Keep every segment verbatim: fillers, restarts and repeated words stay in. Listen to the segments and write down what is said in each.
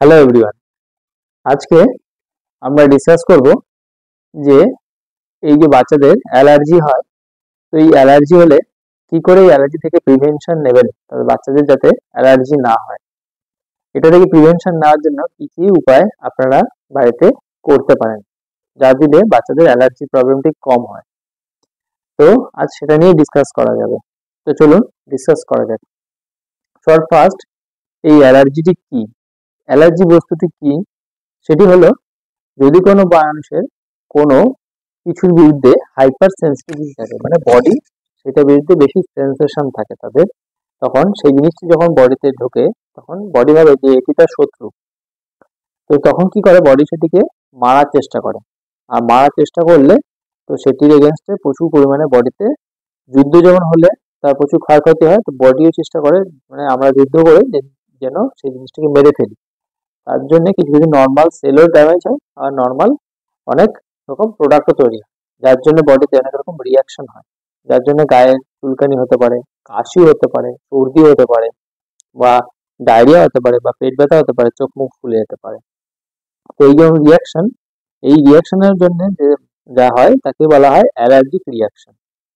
Hello everyone, আজকে আমরা discuss করব যে এই যে বাচ্চাদের অ্যালার্জি হয়, তো এই অ্যালার্জি হলে কি করে এই অ্যালার্জি থেকে প্রিভেনশন নেবেন, তবে বাচ্চাদের যাতে অ্যালার্জি না হয়। এটা থেকে প্রিভেনশন নেওয়ার জন্য কি কি উপায় আপনারা বাড়িতে করতে পারেন, যা দিলে বাচ্চাদের অ্যালার্জি প্রবলেমটি কম হয়। তো আজ সেটা নিয়ে ডিসকাস করা যাবে। তো চলুন ডিসকাস করা যাক। সবার ফার্স্ট, এই অ্যালার্জিটি কি? অ্যালার্জি বস্তুটি কি? সেটি হলো, যদি কোনো মানুষের কোনো কিছুর বিরুদ্ধে হাইপার সেন্সিটিভিটি থাকে, মানে বডি সেটার বিরুদ্ধে বেশি সেন্সেশন থাকে তাদের, তখন সেই জিনিসটি যখন বডিতে ঢোকে তখন বডি ভাবে যে এটি তার শত্রু। তো তখন কি করে, বডি সেটিকে মারার চেষ্টা করে। আর মারার চেষ্টা করলে তো সেটির এগেনস্টে প্রচুর পরিমাণে বডিতে যুদ্ধ যেমন হলে তার প্রচুর ক্ষয়ক্ষতি হয়, তো বডিও চেষ্টা করে মানে আমরা যুদ্ধ করে যেন সেই জিনিসটাকে মেরে ফেলি। তার জন্য কিছু কিছু নর্মাল সেলও ড্যামেজ হয়, আর নর্মাল অনেক রকম প্রোডাক্টও তৈরি হয়, যার জন্য বডিতে অনেক রকম রিয়াকশন হয়, যার জন্য গায়ে চুলকানি হতে পারে, কাশি হতে পারে, সর্দি হতে পারে, বা ডায়রিয়া হতে পারে, বা পেট ব্যথা হতে পারে, চোখ মুখ ফুলে যেতে পারে। তো এই যে রিয়াকশন, এই রিয়াকশনের জন্য যে যা হয় তাকে বলা হয় অ্যালার্জিক রিয়াকশন।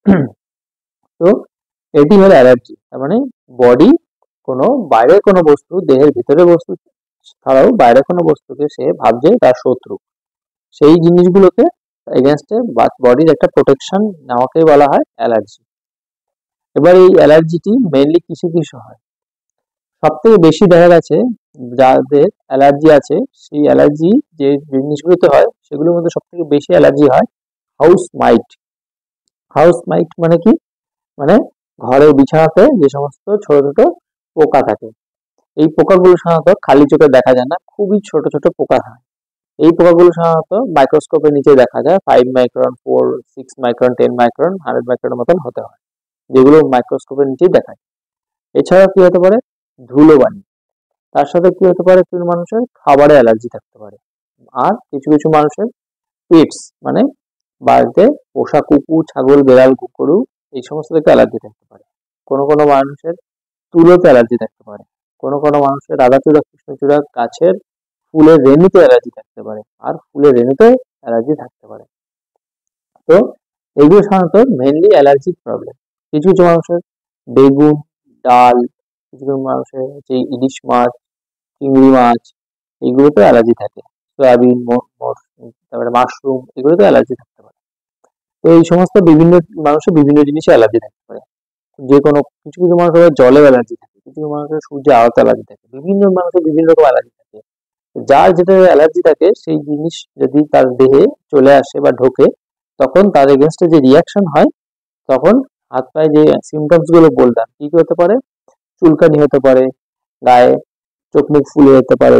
তো এটি হলো অ্যালার্জি, তার মানে বডি কোনো বাইরের কোনো বস্তু, দেহের ভিতরে বস্তু ছাড়াও বাইরের কোনো বস্তুকে সে ভাবছে তার শত্রু, সেই জিনিসগুলোকে এগেনস্টে বডির একটা প্রোটেকশন নেওয়াকে বলা হয় অ্যালার্জি। এবার এই অ্যালার্জিটি মেইনলি কিসে কিসে হয়? সব থেকে বেশি দেখা গেছে যাদের অ্যালার্জি আছে, সেই অ্যালার্জি যে জিনিসগুলোতে হয় সেগুলোর মধ্যে সব থেকে বেশি অ্যালার্জি হয় হাউস মাইট। হাউস মাইট মানে কি? মানে ঘরের বিছানাতে যে সমস্ত ছোট ছোট পোকা থাকে, এই পোকাগুলো সাধারণত খালি চোখে দেখা যায় না, খুবই ছোট ছোট পোকা হয়। এই পোকাগুলো সাধারণত মাইক্রোস্কোপের নিচে দেখা যায়, five micron, four six micron, ten micron, hundred মাইক্রনের মতন হতে হয়, যেগুলো মাইক্রোস্কোপের নিচেই দেখায়। এছাড়া কি হতে পারে, ধুলোবালি। তার সাথে কি হতে পারে, কিছু মানুষের খাবারে অ্যালার্জি থাকতে পারে। আর কিছু কিছু মানুষের পেটস, মানে বাড়িতে পোষা কুকুর, ছাগল, বেড়াল, কুকুরু, এই সমস্ত থেকে অ্যালার্জি থাকতে পারে। কোনো কোনো মানুষের তুলোতে অ্যালার্জি থাকতে পারে। কোনো কোনো মানুষের রাধাচূড়া, কৃষ্ণচূড়া গাছের ফুলের রেণুতে অ্যালার্জি থাকতে পারে, আর ফুলের রেণুতে অ্যালার্জি থাকতে পারে। তো এগুলো সাধারণত মেনলি অ্যালার্জিক প্রবলেম। কিছু কিছু মানুষের বেগুন, ডাল, কিছু কিছু মানুষের হচ্ছে ইলিশ মাছ, চিংড়ি মাছ, এগুলোতে অ্যালার্জি থাকে। সয়াবিন, তারপরে মাশরুম, এগুলোতে অ্যালার্জি থাকতে পারে। তো এই সমস্ত বিভিন্ন মানুষের বিভিন্ন জিনিসে অ্যালার্জি থাকতে পারে। যে কোনো কিছু কিছু মানুষের জলে অ্যালার্জি থাকে, কিছু কিছু মানুষের সূর্যে আলোতে অ্যালার্জি থাকে, বিভিন্ন মানুষের বিভিন্ন রকম অ্যালার্জি থাকে। যার যেটা অ্যালার্জি থাকে সেই জিনিস যদি তার দেহে চলে আসে বা ঢোকে, তখন তার এগেনস্টে যে রিয়াকশন হয়, তখন হাত পায়ে যে সিমটমস গুলো বললাম, কি কি হতে পারে, চুলকানি হতে পারে, গায়ে চোখ মুখ ফুলে যেতে পারে,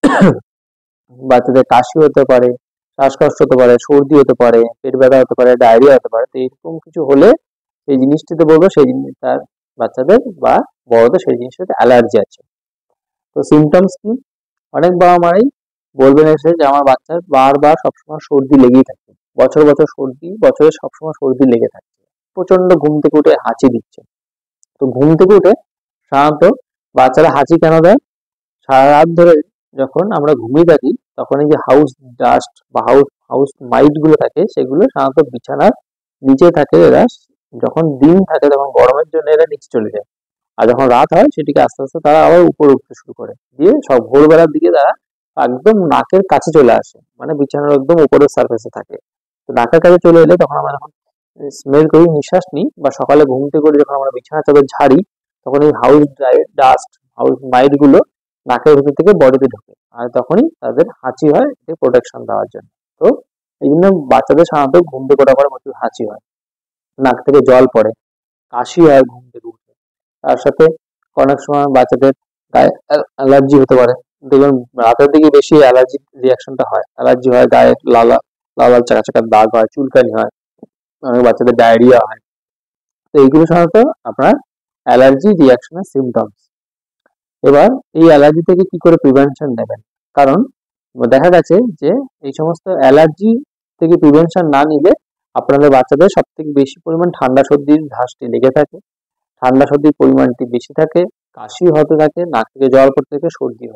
বাচ্চাদের কাশি হতে পারে, শ্বাসকষ্ট হতে পারে, সর্দি হতে পারে, পেট ব্যথা হতে পারে, ডায়রিয়া হতে পারে। তো এরকম কিছু হলে সেই জিনিসটিতে বলবো সেই জিনিস তার বাচ্চাদের বা বড়দের সেই জিনিসটাতে অ্যালার্জি আছে। তো সিমটমস কি? অনেক বাবা মারাই বলবেন এসে যে আমার বাচ্চার বারবার সবসময় সর্দি লেগেই থাকে, বছর বছর সর্দি, বছরে সবসময় সর্দি লেগে থাকছে, প্রচন্ড ঘুম থেকে উঠে হাঁচি দিচ্ছে। তো ঘুম থেকে উঠে সাধারণত বাচ্চারা হাঁচি কেন দেয়? সারা রাত ধরে যখন আমরা ঘুমিয়ে থাকি, তখন এই যে হাউস ডাস্ট বা হাউস হাউস মাইট গুলো থাকে, সেগুলো সাধারণত বিছানার নিচে থাকে। এরা যখন দিন থাকে তখন গরমের জন্য এরা নিচে চলে যায়, আর যখন রাত হয় সেটিকে আস্তে আস্তে তারা আবার উপরে উঠতে শুরু করে, দিয়ে সব ভোরবেলার দিকে তারা একদম নাকের কাছে চলে আসে, মানে বিছানার একদম উপরের সার্ফেসে থাকে। তো নাকের কাছে চলে এলে তখন আমরা যখন স্মেল করি, নিঃশ্বাস নিই, বা সকালে ঘুম থেকে করে যখন আমরা বিছানা চাদর ঝাড়ি, তখন এই হাউস ডাস্ট, হাউস মাইট গুলো নাকের ভিতর থেকে বডিতে ঢোকে, আর তখনই তাদের হাঁচি হয়, এটি প্রোটেকশন দেওয়ার জন্য। তো এই জন্য বাচ্চাদের সাধারণত ঘুম থেকে ওঠার পরে প্রচুর হাঁচি হয়, নাক থেকে জল পড়ে, কাশি হয় ঘুম থেকে উঠে। তার সাথে অনেক সময় বাচ্চাদের গায়ে অ্যালার্জি হতে পারে। দেখবেন রাতের দিকে বেশি অ্যালার্জি রিয়াকশনটা হয়, অ্যালার্জি হয়, গায়ে লাল লাল লাল চাকা চাকা দাগ হয়, চুলকানি হয়, অনেক বাচ্চাদের ডায়রিয়া হয়। তো এইগুলো সাধারণত আপনার অ্যালার্জি রিয়াকশনের সিমটমস। এবার এই অ্যালার্জি থেকে কি করে প্রিভেনশন নেবেন? কারণ দেখা গেছে যে এই সমস্ত অ্যালার্জি থেকে প্রিভেনশন না নিলে আপনাদের বাচ্চাদের সব থেকে বেশি পরিমাণ ঠান্ডা সর্দির ধাসটি লেগে থাকে, ঠান্ডা সর্দির পরিমাণটি বেশি থাকে, কাশি হতে থাকে, নাক থেকে জল পড়তে থাকে, সর্দি হয়।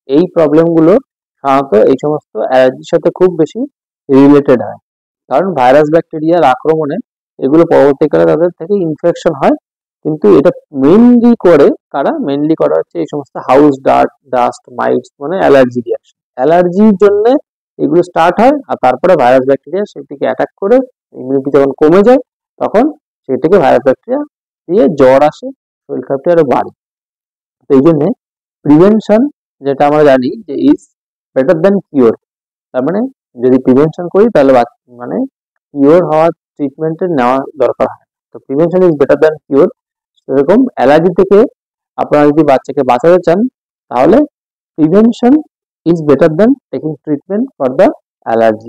এই প্রবলেমগুলো সাধারণত এই সমস্ত অ্যালার্জির সাথে খুব বেশি রিলেটেড হয়, কারণ ভাইরাস ব্যাকটেরিয়ার আক্রমণে এগুলো পরবর্তীকালে তাদের থেকে ইনফেকশন হয়। কিন্তু এটা মেইনলি করে কারা মেইনলি করা হচ্ছে এই সমস্ত হাউস ডাস্ট ডাস্ট মাইটস মানে অ্যালার্জি রিয়াকশন। অ্যালার্জির জন্য এগুলো স্টার্ট হয়, আর তারপরে ভাইরাস ব্যাকটেরিয়া সেটিকে অ্যাটাক করে ইমিউনিটি যখন কমে যায় তখন সেটিকে ভাইরাস ব্যাকটেরিয়া দিয়ে জ্বর আসে, শরীর খারাপটা আরো বাড়ে। তো এই জন্যে প্রিভেনশন যেটা আমরা জানি যে ইজ বেটার দ্যান কিওর। তার মানে যদি প্রিভেনশন করি তাহলে মানে কিওর হওয়ার ট্রিটমেন্টের নেওয়া দরকার হয়। তো prevention is better than cure. সেরকম অ্যালার্জি থেকে আপনারা যদি বাচ্চাকে বাঁচাতে চান তাহলে prevention is better than taking treatment for the allergy.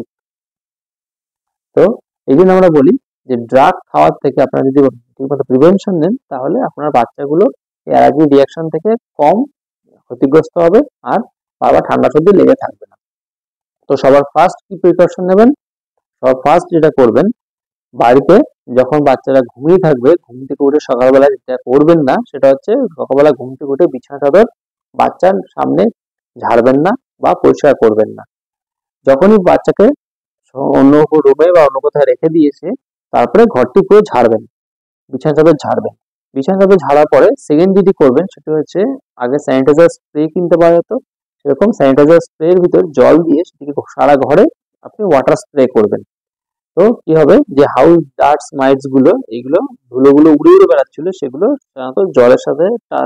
তো এই জন্য আমরা বলি যে ড্রাগ খাওয়ার থেকে আপনারা যদি ঠিকমতো প্রিভেনশন নেন তাহলে আপনার বাচ্চাগুলো অ্যালার্জি রিয়াকশন থেকে কম ক্ষতিগ্রস্ত হবে আর বারবার ঠান্ডা সর্দি লেগে থাকবে না। তো সবার ফার্স্ট কি প্রিকশন নেবেন? সবার ফার্স্ট যেটা করবেন, বাড়িতে যখন বাচ্চারা ঘুমিয়ে থাকবে ঘুম থেকে উঠে সকালবেলা যেটা করবেন না সেটা হচ্ছে সকালবেলা ঘুম থেকে উঠে বিছানা চাদর বাচ্চার সামনে ঝাড়বেন না বা পরিষ্কার করবেন না। যখনই বাচ্চাকে অন্য রুমে বা অন্য কোথায় রেখে দিয়েছে তারপরে ঘরটি পুরো ঝাড়বেন, বিছানা চাদর ঝাড়বেন। বিছানা চাদর ঝাড়ার পরে সেকেন্ড যেটি করবেন সেটা হচ্ছে আগে স্যানিটাইজার স্প্রে কিনতে পাওয়া যেত, সেরকম স্যানিটাইজার স্প্রের ভিতর জল দিয়ে সেটিকে সারা ঘরে আপনি ওয়াটার স্প্রে করবেন। তো কি হবে যে হাউস ডাস্ট মাইটস গুলো এইগুলো ধুলোগুলো উড়ে উড়ে বেড়াচ্ছিল সেগুলো সাধারণত জলের সাথে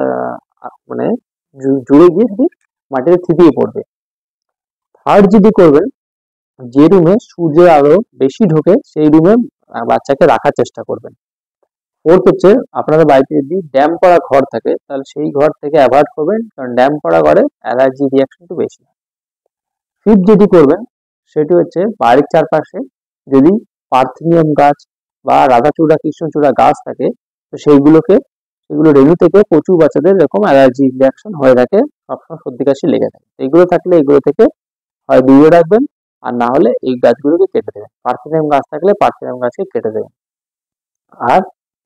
মানে জুড়ে গিয়ে সেটি মাটিতে থিতিয়ে পড়বে। থার্ড যেটি করবেন, যে রুমে সূর্যের আলো বেশি ঢোকে সেই রুমে বাচ্চাকে রাখার চেষ্টা করবেন। ফোর্থ হচ্ছে আপনাদের বাড়িতে যদি ড্যাম করা ঘর থাকে তাহলে সেই ঘর থেকে অ্যাভয়েড করবেন, কারণ ড্যাম করা ঘরে অ্যালার্জি রিয়াকশন একটু বেশি হয়। ফিফথ যেটি করবেন সেটি হচ্ছে বাড়ির চারপাশে যদি পার্থেনিয়াম গাছ বা রাধাচূড়া কৃষ্ণচূড়া গাছ থাকে তো সেইগুলোকে সেগুলো রেণু থেকে প্রচুর বাচ্চাদের এরকম অ্যালার্জি রিয়াকশন হয়ে থাকে, সবসময় সর্দি কাশি লেগে থাকে। এগুলো থাকলে এগুলো থেকে হয় দূরে রাখবেন আর না হলে এই গাছগুলোকে কেটে দেবেন। পার্থেনিয়াম গাছ থাকলে পার্থেনিয়াম গাছকে কেটে দেবেন। আর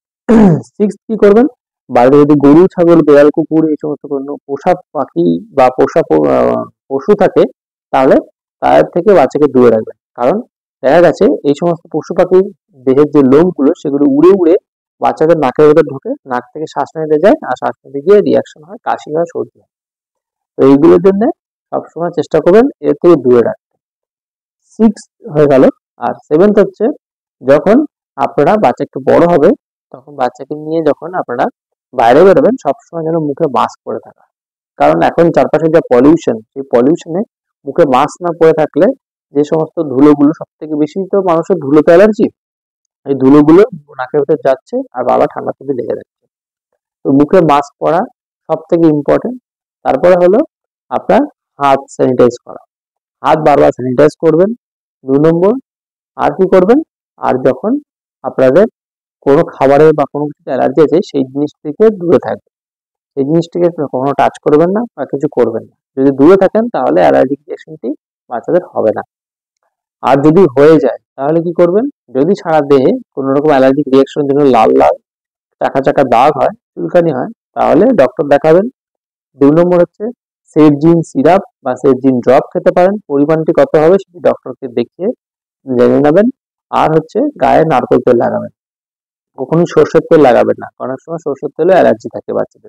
সিক্স কি করবেন, বাড়িতে যদি গরু ছাগল বেড়াল কুকুর এই সমস্ত কোনো পোষা পাখি বা পোষা পশু থাকে তাহলে তাদের থেকে বাচ্চাকে দূরে রাখবেন, কারণ দেখা গেছে এই সমস্ত পশু পাখির দেহের যে লোমগুলো সেগুলো উড়ে উড়ে বাচ্চাদের নাকের ভেতর ঢোকে, নাক থেকে শ্বাস নিতে যায় আর শ্বাস নিতে গিয়ে রিয়াকশন হয়, কাশি হয়, সর্দি হয়। তো এইগুলোর জন্য সবসময় চেষ্টা করবেন এর থেকে দূরে রাখতে। সিক্স হয়ে গেল। আর সেভেন্থ হচ্ছে যখন আপনারা বাচ্চা একটু বড় হবে তখন বাচ্চাকে নিয়ে যখন আপনারা বাইরে বেরোবেন সবসময় যেন মুখে মাস্ক পরে থাকা, কারণ এখন চারপাশে যা পলিউশন সেই পলিউশনে মুখে মাস্ক না পরে থাকলে যে সমস্ত ধুলোগুলো, সব থেকে বেশি তো মানুষের ধুলোতে অ্যালার্জি, এই ধুলোগুলো নাকের ভেতর যাচ্ছে আর বাবা ঠান্ডা সর্দি লেগে যাচ্ছে। তো মুখে মাস্ক পরা সব থেকে ইম্পর্টেন্ট। তারপরে হলো আপনার হাত স্যানিটাইজ করা, হাত বারবার স্যানিটাইজ করবেন। দুই নম্বর আর কি করবেন, আর যখন আপনাদের কোনো খাবারে বা কোনো কিছু অ্যালার্জি আছে সেই জিনিস থেকে দূরে থাকবেন, সেই জিনিসটিকে কখনো টাচ করবেন না বা কিছু করবেন না। যদি দূরে থাকেন তাহলে অ্যালার্জিক রিঅ্যাকশনটি বাচ্চাদের হবে না। আর যদি হয়ে যায় তাহলে কি করবেন, যদি সারা দেহে কোনো রকম অ্যালার্জিক রিঅ্যাকশনের জন্য লাল লাল চাকা চাকা দাগ হয়, চুলকানি হয়, তাহলে ডক্টর দেখাবেন। দুই নম্বর হচ্ছে সেটজিন সিরাপ বা সেটজিন ড্রপ খেতে পারেন, পরিমাণটি কত হবে সেটি ডক্টরকে দেখিয়ে জেনে নেবেন। আর হচ্ছে গায়ে নারকেল তেল লাগাবেন, কখনোই সর্ষের তেল লাগাবেন না, অনেক সময় সর্ষের তেলে অ্যালার্জি থাকে বাচ্চাদের।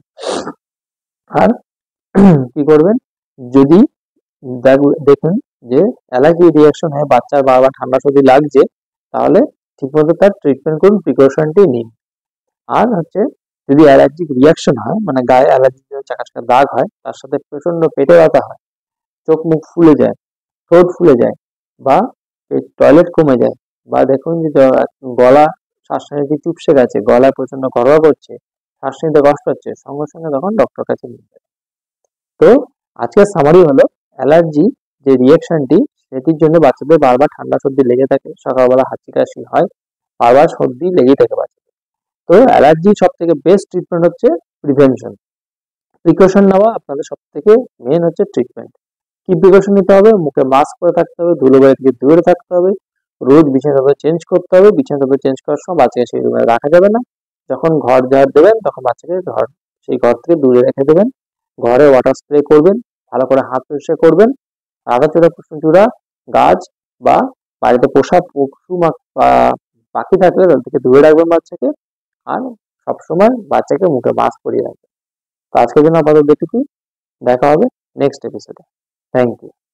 আর কি করবেন, যদি দেখুন যে অ্যালার্জি রিঅ্যাকশন হয় বাচ্চার বারবার ঠান্ডা সর্দি লাগছে তাহলে ঠিকমতো তার ট্রিটমেন্ট করুন, প্রিকশনটি নিন। আর হচ্ছে যদি অ্যালার্জিক রিঅ্যাকশন হয় মানে গায়ে অ্যালার্জি চাকা চাকা দাগ হয়, তার সাথে প্রচন্ড পেটে ব্যথা হয়, চোখ মুখ ফুলে যায়, ঠোঁট ফুলে যায় বা টয়লেট কমে যায়, বা দেখুন যে গলা শ্বাস নিতে চুপসে গেছে, গলায় প্রচন্ড গড়গড় করছে, শ্বাস নিতে কষ্ট হচ্ছে, সঙ্গে সঙ্গে তখন ডক্টর কাছে নিয়ে যাবে। তো আজকের সামারি হলো অ্যালার্জি যে রিঅ্যাকশনটি সেটির জন্য বাচ্চাদের বারবার ঠান্ডা সর্দি লেগে থাকে, সকালবেলা হাঁচি কাশি হয়, বারবার সর্দি লেগেই থাকে বাচ্চাদের। তো অ্যালার্জি সব থেকে বেস্ট ট্রিটমেন্ট হচ্ছে প্রিভেনশন, প্রিকশন নেওয়া আপনাদের সব থেকে মেন হচ্ছে ট্রিটমেন্ট। কি প্রিকশন নিতে হবে, মুখে মাস্ক পরে থাকতে হবে, ধুলোবালি থেকে দূরে থাকতে হবে, রোজ বিছানা চাদর চেঞ্জ করতে হবে, বিছানা চাদর চেঞ্জ করার সময় বাচ্চাকে সেই রুমে রাখা যাবে না, যখন ঘর ঝাড় দেবেন তখন বাচ্চাকে ঘর সেই ঘর থেকে দূরে রেখে দেবেন, ঘরে ওয়াটার স্প্রে করবেন, ভালো করে হাত পরিষ্কার করবেন। আগাছাড়া কৃষ্ণচূড়া গাছ বা বাড়িতে পোষা পশু পাখি থাকলে তাদের থেকে দূরে রাখবেন বাচ্চাকে। আর সবসময় বাচ্চাকে মুখে মাস্ক পরিয়ে রাখবেন। তো আজকের জন্য আপাতত এটুকুই। দেখা হবে নেক্সট এপিসোডে। Thank you.